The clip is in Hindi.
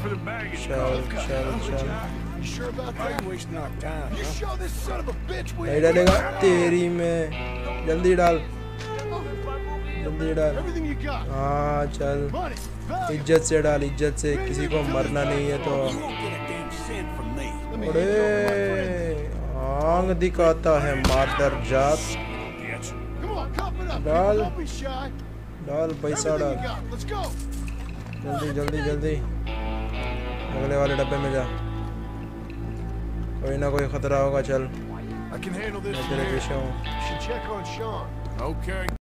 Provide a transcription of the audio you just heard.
for the baggage. चल You sure about that? Wasting our time. You show this son of a bitch we नहीं डालेगा तेरी में जल्दी डाल everything you got. हाँ चल Money, value. इज्जत से डाल इज्जत से किसी को मरना नहीं है तो You won't get a damn cent from me. Let me अरे आंग दिखाता है मादर जात Come on, cup it up. डाल Don't be shy. डाल पैसा Everything डाल you got. Let's go. जल्दी जल्दी जल्दी अगले वाले डब्बे में जा कोई ना कोई खतरा होगा चल I can handle this. मैं तेरे पीछे हूँ You should check on Sean. Okay.